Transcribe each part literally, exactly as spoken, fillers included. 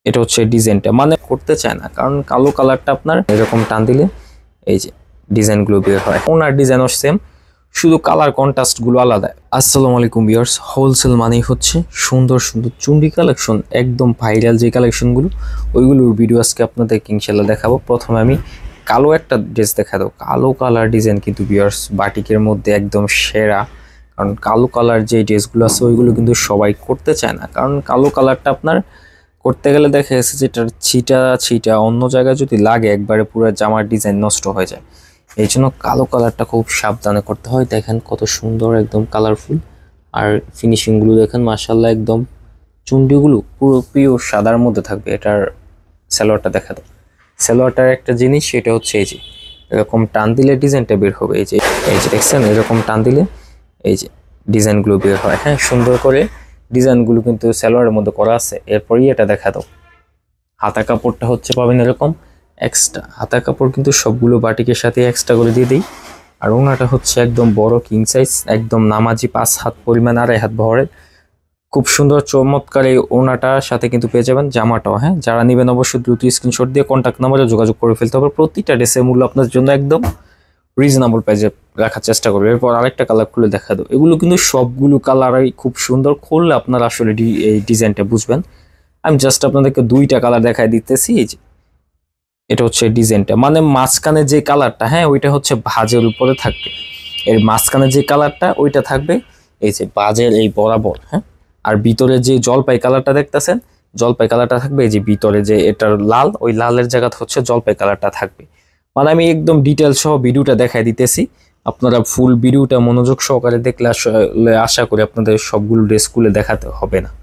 এটা হচ্ছে ডিজাইনটা, মানে করতে চায় না, কারণ কালো কালারটা আপনার এরকম টান দিলে এই যে ডিজাইনগুলো বের হয়। ওনার ডিজাইনও সেম, শুধু কালার কন্ট্রাস্টগুলো আলাদা। আসসালামু আলাইকুম ভিউয়ার্স, হোলসেল মানেই হচ্ছে সুন্দর সুন্দর চুন্ডি কালেকশন, একদম ভাইরাল যে কালেকশনগুলো, ওইগুলোর ভিডিও আজকে আপনাদেরকে ইনশাল্লাহ দেখাবো। প্রথমে আমি কালো একটা ড্রেস দেখা দেবো। কালো কালার ডিজাইন কিন্তু ভিউয়ার্স বাটিকের মধ্যে একদম সেরা, কারণ কালো কালার যে ড্রেসগুলো আছে ওইগুলো কিন্তু সবাই করতে চায় না, কারণ কালো কালারটা আপনার করতে গেলে দেখা গেছে যে এটার ছিটা ছিটা অন্য জায়গায় যদি লাগে একবারে পুরো জামার ডিজাইন নষ্ট হয়ে যায়। এই জন্য কালো কালারটা খুব সাবধানে করতে হয়। দেখেন কত সুন্দর একদম কালারফুল, আর ফিনিশিংগুলো দেখেন মাশাল্লাহ, একদম চুন্ডিগুলো পুরো পিওর সাদার মধ্যে থাকবে। এটার সালোয়ারটা দেখা দাও। সালোয়ারটার একটা জিনিস সেটা হচ্ছে এই যে এরকম টান দিলে ডিজাইনটা বের হবে। এই যে এই যে দেখছেন এরকম টান দিলে এই যে ডিজাইনগুলো বের হয়। হ্যাঁ, সুন্দর করে ডিজাইনগুলো কিন্তু সালোয়ারের মধ্যে করা আছে। এরপরই এটা দেখা দাও। হাতা কাপড়টা হচ্ছে পাবেন এরকম এক্সট্রা, হাতা কাপড় কিন্তু সবগুলো বাটিকের সাথে এক্সট্রা করে দিয়ে দিই। আর ওনাটা হচ্ছে একদম বড় কিং সাইজ, একদম নামাজি, পাঁচ হাত পরিমাণ, আড়াই হাত ভরের, খুব সুন্দর চমৎকার এই ওনাটার সাথে কিন্তু পেয়ে যাবেন জামাটাও। হ্যাঁ, যারা নেবেন অবশ্যই দ্রুত স্ক্রিনশট দিয়ে কন্ট্যাক্ট নাম্বারে যোগাযোগ করে ফেলতে হবে। প্রতিটা ড্রেসের মূল্য আপনার জন্য একদম রিজনেবল প্রাইসে রাখার চেষ্টা করবে। এরপর আরেকটা কালার খুলে দেখা দাও। এগুলো কিন্তু সবগুলো কালারই খুব সুন্দর, খুললে আপনারা আসলে এই ডিজাইনটা বুঝবেন। আমি জাস্ট আপনাদেরকে দুইটা কালার দেখাই দিতেছি। এই যে এটা হচ্ছে ডিজাইনটা, মানে মাঝখানে যে কালারটা, হ্যাঁ ওইটা হচ্ছে ভাঁজের উপরে থাকবে। এর মাঝখানে যে কালারটা ওইটা থাকবে এই যে ভাঁজের এই বরাবর। হ্যাঁ, আর ভিতরে যে জলপাই কালারটা দেখতেছেন, জলপাই কালারটা থাকবে এই যে ভিতরে যে এটার লাল, ওই লালের জায়গাতে হচ্ছে জলপাই কালারটা থাকবে। মানে আমি একদম ডিটেলস সহ ভিডিওটা দেখাই দিতেছি, আপনারা ফুল ভিডিওটা মনোযোগ সহকারে দেখলে আসলে আশা করি আপনাদের সবগুলো ড্রেস খুলে দেখাতে হবে না।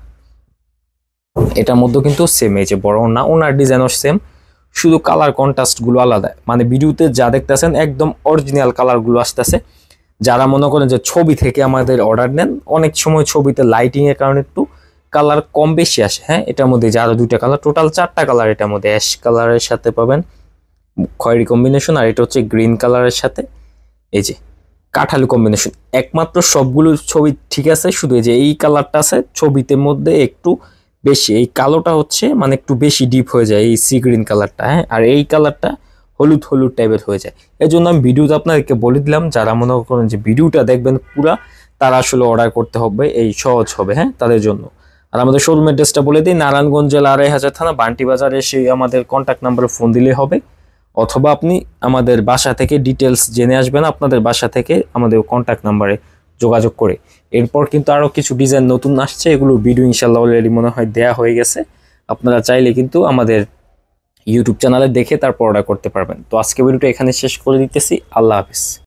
এটার মধ্যে কিন্তু সেম, এই যে বড় না, ওনার ডিজাইনও সেম, শুধু কালার কন্ট্রাস্টগুলো আলাদা। মানে ভিডিওতে যা দেখতেছেন একদম অরিজিনাল কালারগুলো আসতেছে। যারা মনে করেন যে ছবি থেকে আমাদের অর্ডার নেন, অনেক সময় ছবিতে লাইটিং এর কারণে একটু কালার কম বেশি আসে। হ্যাঁ, এটার মধ্যে যে আরো দুইটা কালার, টোটাল চারটা কালার এটার মধ্যে। অ্যাশ কালারের সাথে পাবেন খয়েরি কম্বিনেশন, আর এটা হচ্ছে গ্রিন কালারের সাথে এই যে কাঠালি কম্বিনেশন। একমাত্র সবগুলো ছবি ঠিক আছে, শুধু এই যে এই কালারটা আছে ছবিতে মধ্যে একটু বেশি, এই কালোটা হচ্ছে মানে একটু বেশি ডিপ হয়ে যায়, এই সি গ্রিন কালারটা। হ্যাঁ, আর এই কালারটা হলুদ হলুদ টাইপের হয়ে যায়। এই জন্য আমি ভিডিওতে আপনাদেরকে বলে দিলাম, যারা মনে করেন যে ভিডিওটা দেখবেন পুরা, তারা আসলে অর্ডার করতে হবে, এই সহজ হবে হ্যাঁ তাদের জন্য। আর আমাদের শোরুম অ্যাড্রেসটা বলে দিই, নারায়ণগঞ্জ জেলা আড়াই হাজার থানা, বান্টি বাজারে এসে আমাদের কন্ট্যাক্ট নাম্বারে ফোন দিলে হবে, অথবা আপনি আমাদের বাসা থেকে ডিটেলস জেনে আসবেন, আপনাদের বাসা থেকে আমাদের কন্ট্যাক্ট নাম্বারে যোগাযোগ করে। এরপর কিন্তু আরও কিছু ডিজাইন নতুন আসছে, এগুলো ভিডিও ইনশাল্লাহ অলরেডি মনে হয় দেয়া হয়ে গেছে। আপনারা চাইলে কিন্তু আমাদের ইউটিউব চ্যানেলে দেখে তারপর অর্ডার করতে পারবেন। তো আজকে ভিডিওটা এখানে শেষ করে দিতেছি। আল্লাহ হাফিজ।